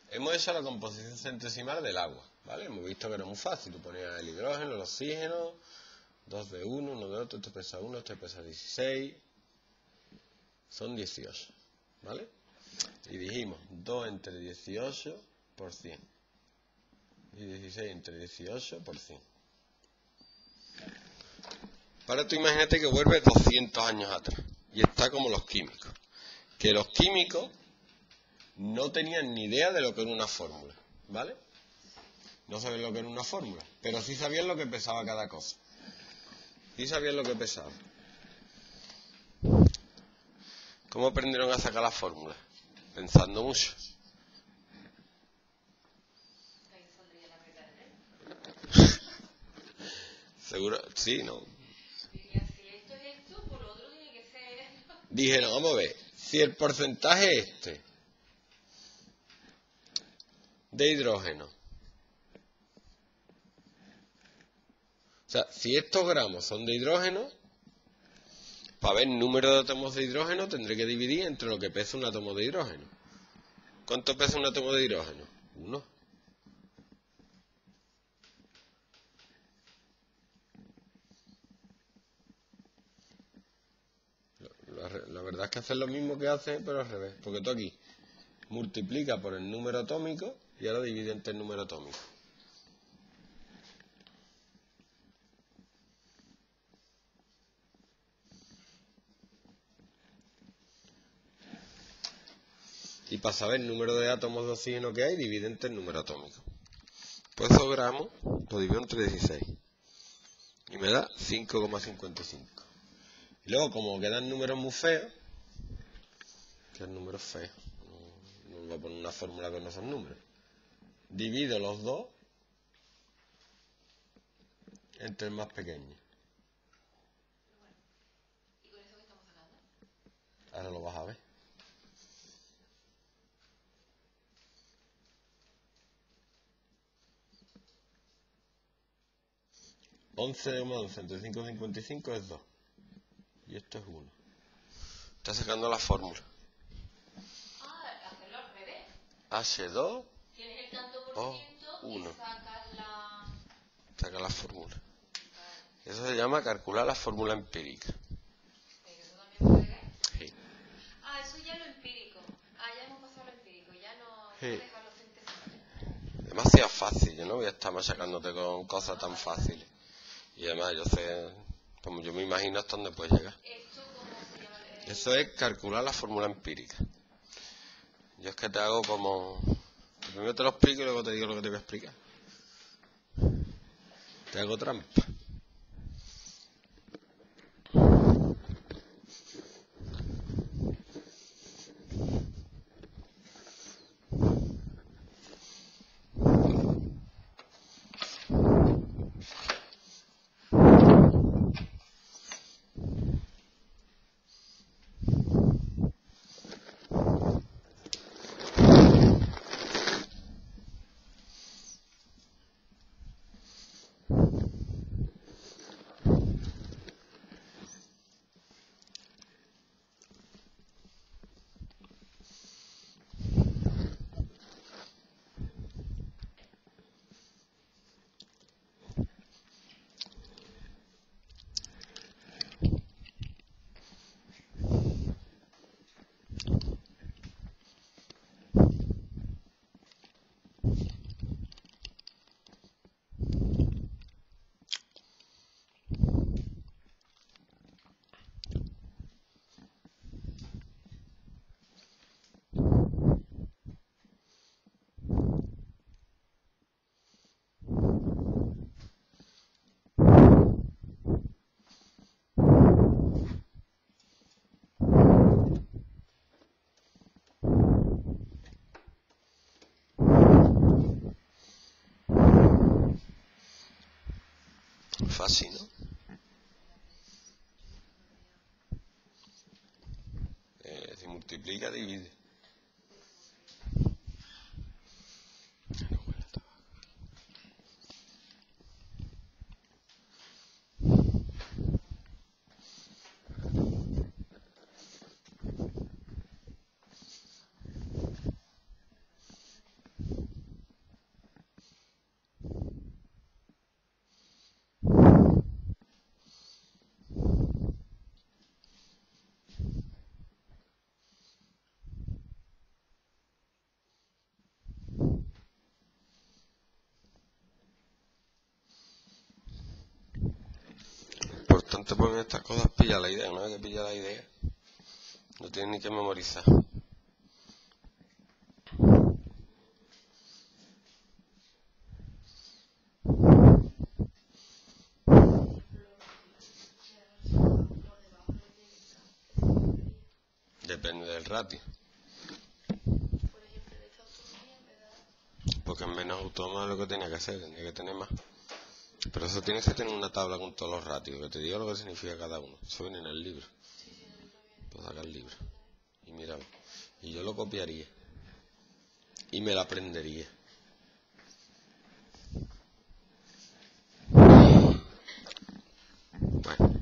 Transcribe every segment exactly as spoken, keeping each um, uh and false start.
Hemos hecho la composición centesimal del agua, ¿vale? Hemos visto que era muy fácil. Tú ponías el hidrógeno, el oxígeno, dos de uno, uno de otro, este pesa uno, este pesa dieciséis. Son dieciocho, ¿vale? Y dijimos dos entre dieciocho por cien. Y dieciséis entre dieciocho por cien. Ahora tú imagínate que vuelve doscientos años atrás. Y está como los químicos. Que los químicos no tenían ni idea de lo que era una fórmula, ¿vale? No sabían lo que era una fórmula, pero sí sabían lo que pesaba cada cosa. Sí sabían lo que pesaba. ¿Cómo aprendieron a sacar la fórmula? Pensando mucho. Seguro, sí, ¿no? Dijeron, vamos a ver, si el porcentaje este de hidrógeno, o sea, si estos gramos son de hidrógeno, para ver el número de átomos de hidrógeno tendré que dividir entre lo que pesa un átomo de hidrógeno. ¿Cuánto pesa un átomo de hidrógeno? Uno. La, la verdad es que hacer lo mismo que hace, pero al revés. Porque tú aquí multiplica por el número atómico y ahora divide entre el número atómico. Y para saber el número de átomos de oxígeno que hay, divide entre el número atómico. Pues esos gramos lo divido entre dieciséis. Y me da cinco coma cincuenta y cinco. Y luego, como quedan números muy feos, quedan números feos, no, no voy a poner una fórmula con esos números. Divido los dos entre el más pequeño. ¿Y con eso qué estamos sacando? Ahora lo vas a ver. once coma once entre cinco coma cincuenta y cinco es dos. Y esto es uno. Está sacando la fórmula. Ah, hacerlo al revés. hache dos Tienes el tanto por O ciento uno. y sacas la... Saca la fórmula. Vale. Eso se llama calcular la fórmula empírica. ¿Pero eso también se puede caer? Sí. Ah, eso ya es lo empírico. Ah, ya hemos pasado lo empírico. Ya no, Sí. no dejarlo centesimal. Demasiado fácil. Yo no voy a estar machacándote con cosas tan fáciles. Y además yo sé, como yo me imagino hasta dónde puedes llegar. ¿Esto cómo se llama? Eh, Eso es calcular la fórmula empírica. Yo es que te hago como... Primero te lo explico y luego te digo lo que te voy a explicar. Te hago trampa. Fácil, ¿no? Eh, si multiplica, divide. te ponen estas cosas, pilla la idea, una vez que pilla la idea, no tienes ni que memorizar. Depende del ratio. Porque en menos autómata es lo que tenía que hacer, tendría que tener más. Pero eso tienes que tener una tabla con todos los ratios, que te diga lo que significa cada uno. Eso viene en el libro. Puedo sacar el libro. Y míralo. Y yo lo copiaría. Y me la aprendería. Bueno.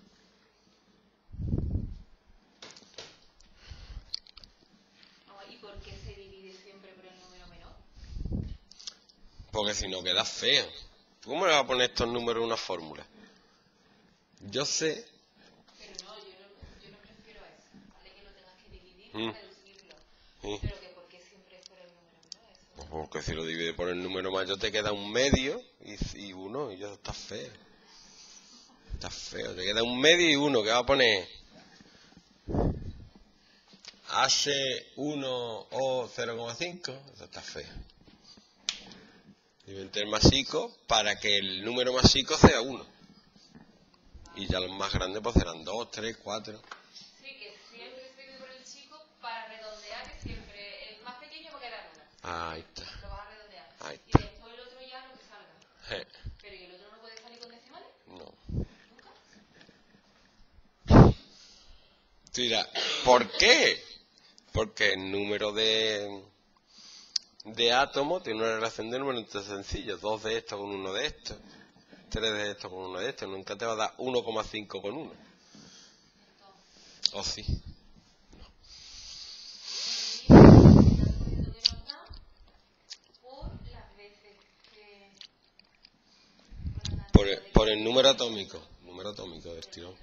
¿Y por qué se divide siempre por el número menor? Porque si no queda feo. ¿Cómo le vas a poner estos números en una fórmula? Yo sé... Pero no, yo no, yo no prefiero eso. Vale que lo tengas que dividir Mm. para reducirlo. Sí. Pero que por qué siempre es por el número menor. Eso. Pues porque si lo divide por el número mayor te queda un medio y, y uno, y ya está feo. Está feo, te queda un medio y uno, ¿qué va a poner? H uno o cero coma cinco, eso está feo. Divide el más chico para que el número más chico sea uno. Y ya los más grandes pues serán dos, tres, cuatro. Sí, que siempre se divide por el chico para redondear, que siempre el más pequeño va a quedar una. Ahí está. Lo vas a redondear. Ahí Y está. después el otro ya lo que salga. Eh, Pero ¿y el otro no puede salir con decimales? no. ¿Nunca? Mira, ¿por qué? Porque el número de, de átomos tiene una relación de números sencillos. Dos de estos con uno de estos. Tres de estos con uno de estos. Nunca te va a dar uno coma cinco con uno. ¿O sí? Por el, por el número atómico. Número atómico del estirón.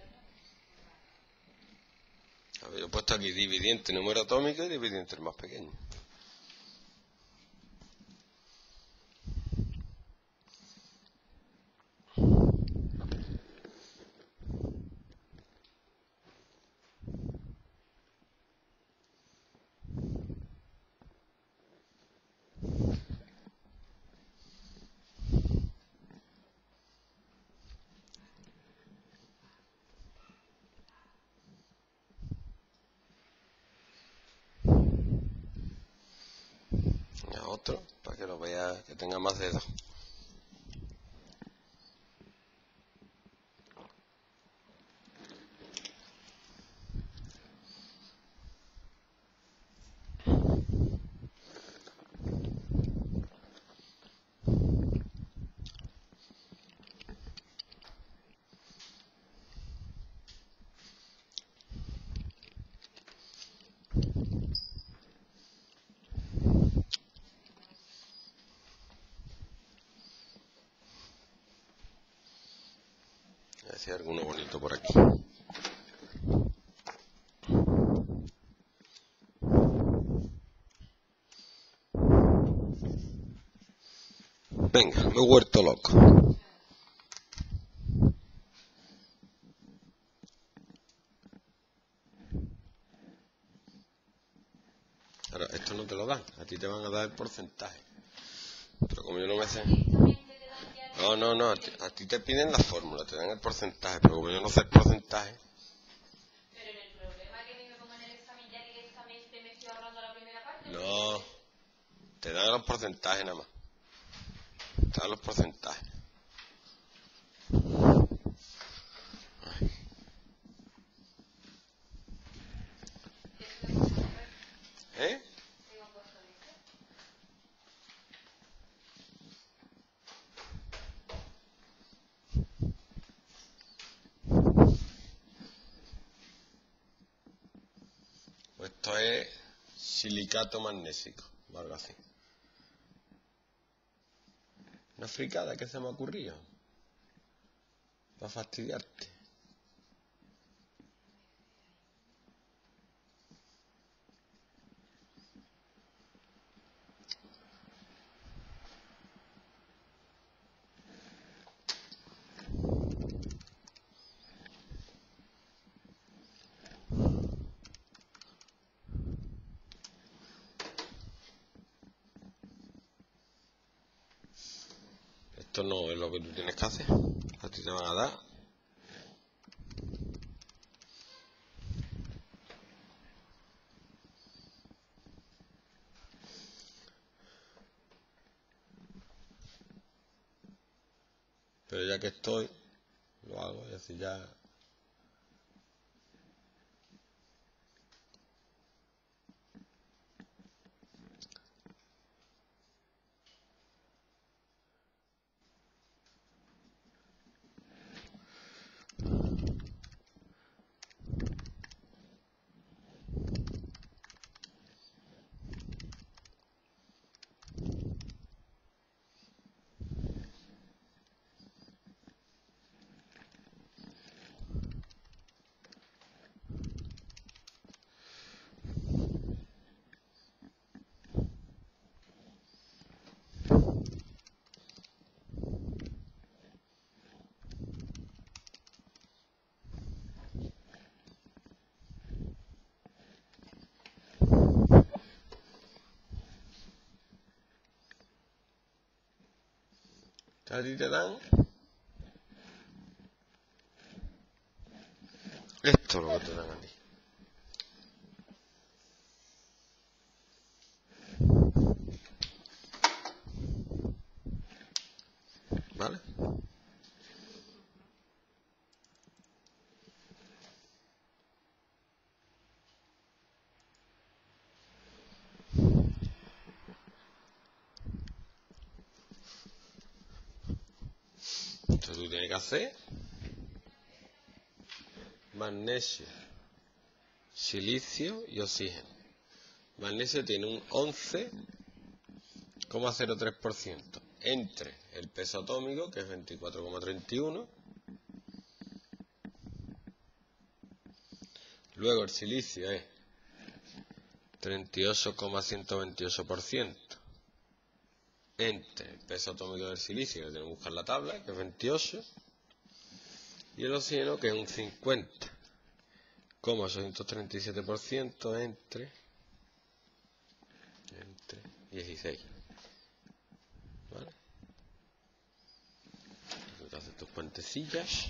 A ver, yo he puesto aquí dividiente número atómico y dividiente el más pequeño. A otro, para que lo vea, que tenga más dedos. A ver si hay alguno bonito por aquí. Venga, me he vuelto loco. Ahora, esto no te lo dan, a ti te van a dar el porcentaje. Pero como yo no me sé... No, no, no, a ti, a ti te piden la fórmula, te dan el porcentaje, pero como yo no sé el porcentaje... Pero en el problema que me pongo en el examen ya directamente me estoy ahorrando la primera parte. No, te dan los porcentajes nada más. Te dan los porcentajes. ¿Eh? Pues esto es silicato magnésico, o algo así. Una fricada que se me ha ocurrido. Para fastidiarte. Esto no es lo que tú tienes que hacer. A ti te van a dar. Pero ya que estoy, lo hago y así ya. A ti te dan esto es lo que te dan a ti. ¿Vale? Entonces tú tienes que hacer magnesio, silicio y oxígeno. Magnesio tiene un once coma cero tres por ciento entre el peso atómico, que es veinticuatro coma treinta y uno. Luego el silicio es treinta y ocho coma ciento veintiocho por ciento entre el peso atómico del silicio, que tenemos que buscar la tabla, que es veintiocho. Y el oxígeno, que es un cincuenta coma ochocientos treinta y siete por ciento entre, entre dieciséis. ¿Vale? Entonces haces tus puentecillas.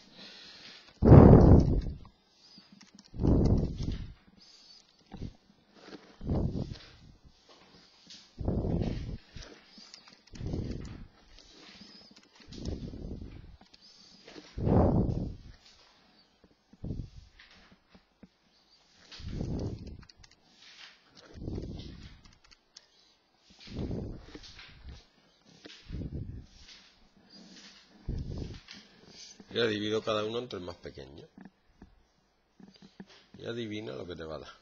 Ya divido cada uno entre el más pequeño. Y adivina lo que te va a dar.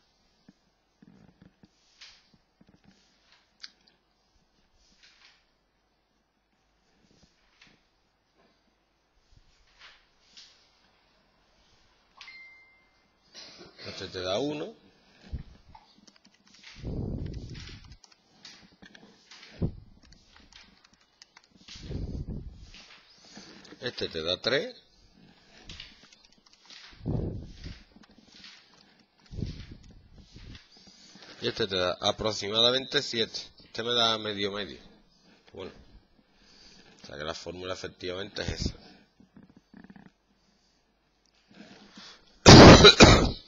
Este te da uno. Este te da tres. Y este te da aproximadamente siete. Este me da medio medio. Bueno. O sea que la fórmula efectivamente es esa.